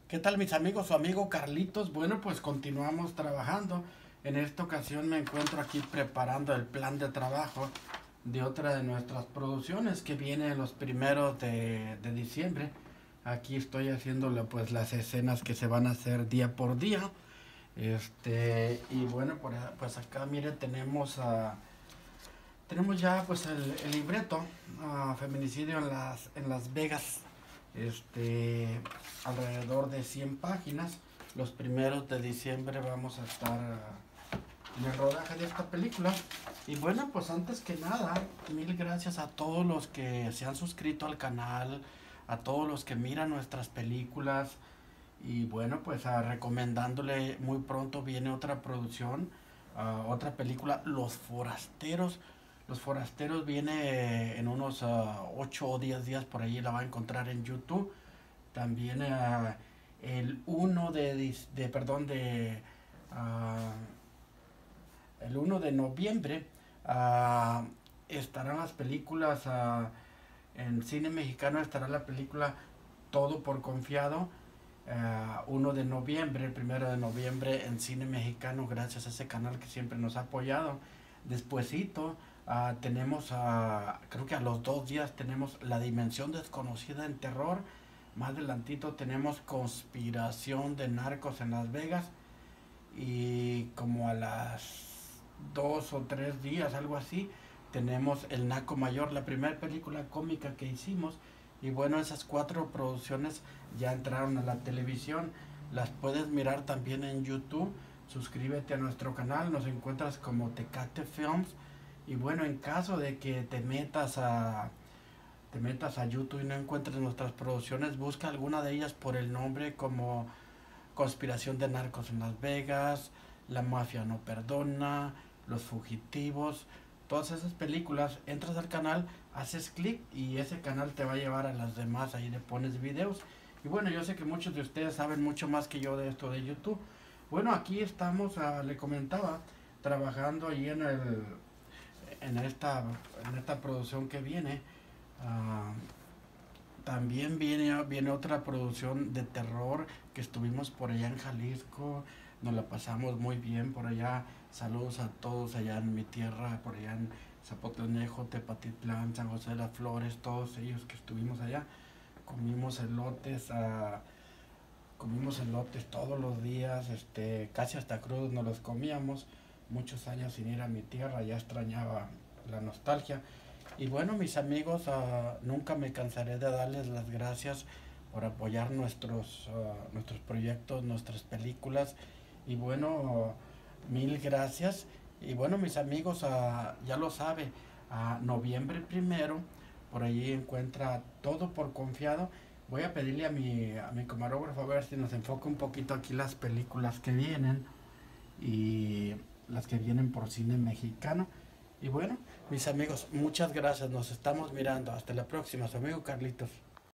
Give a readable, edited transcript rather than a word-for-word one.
¿Qué tal mis amigos? Su amigo Carlitos. Bueno, pues continuamos trabajando. En esta ocasión me encuentro aquí preparando el plan de trabajo de otra de nuestras producciones que viene los primeros de diciembre. Aquí estoy haciéndole pues las escenas que se van a hacer día por día. Y bueno, pues acá mire tenemos ya pues el libreto, feminicidio en Las Vegas, alrededor de 100 páginas. Los primeros de diciembre vamos a estar en el rodaje de esta película. Y bueno, pues antes que nada, mil gracias a todos los que se han suscrito al canal, a todos los que miran nuestras películas. Y bueno, pues recomendándole, muy pronto viene otra producción, otra película, Los Forasteros. Los Forasteros viene en unos 8 o 10 días por ahí, la va a encontrar en YouTube. También el 1 perdón, ah, el 1 de noviembre estarán las películas, en cine mexicano estará la película Todo por Confiado. 1 de noviembre, el 1 de noviembre en cine mexicano, gracias a ese canal que siempre nos ha apoyado. Despuésito tenemos, creo que a los 2 días tenemos La Dimensión Desconocida en terror. Más adelantito tenemos Conspiración de Narcos en Las Vegas. Y como a las 2 o 3 días, algo así, tenemos El Naco Mayor, la primera película cómica que hicimos. Y bueno, esas 4 producciones ya entraron a la televisión. Las puedes mirar también en YouTube. Suscríbete a nuestro canal, nos encuentras como Tecate Films. Y bueno, en caso de que te metas a YouTube y no encuentres nuestras producciones, busca alguna de ellas por el nombre, como Conspiración de Narcos en Las Vegas, La Mafia No Perdona, Los Fugitivos. Todas esas películas, entras al canal, haces clic y ese canal te va a llevar a las demás. Ahí le pones videos. Y bueno, yo sé que muchos de ustedes saben mucho más que yo de esto de YouTube. Bueno, aquí estamos, le comentaba, trabajando ahí en esta, en esta producción que viene. Ah, También viene otra producción de terror que estuvimos por allá en Jalisco. Nos la pasamos muy bien por allá. Saludos a todos allá en mi tierra, por allá en Zapotlanejo, Tepatitlán, San José de las Flores, todos ellos que estuvimos allá. Comimos elotes, comimos elotes todos los días, casi hasta crudos nos los comíamos. Muchos años sin ir a mi tierra, ya extrañaba la nostalgia. Y bueno, mis amigos, nunca me cansaré de darles las gracias por apoyar nuestros proyectos, nuestras películas. Y bueno, mil gracias. Y bueno, mis amigos, ya lo sabe, noviembre 1, por allí encuentra Todo por Confiado. Voy a pedirle a mi camarógrafo a ver si nos enfoca un poquito aquí las películas que vienen y las que vienen por cine mexicano. Y bueno, mis amigos, muchas gracias. Nos estamos mirando. Hasta la próxima. Su amigo Carlitos.